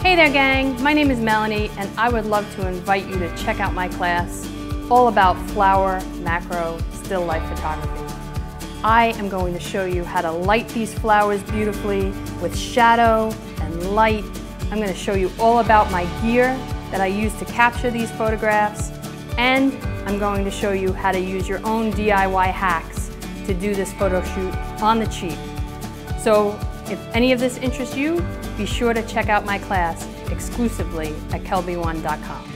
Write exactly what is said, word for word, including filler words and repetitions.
Hey there gang, my name is Melanie and I would love to invite you to check out my class all about flower, macro, still life photography. I am going to show you how to light these flowers beautifully with shadow and light. I'm going to show you all about my gear that I use to capture these photographs, and I'm going to show you how to use your own D I Y hacks to do this photo shoot on the cheap. So if any of this interests you, be sure to check out my class exclusively at Kelby one dot com.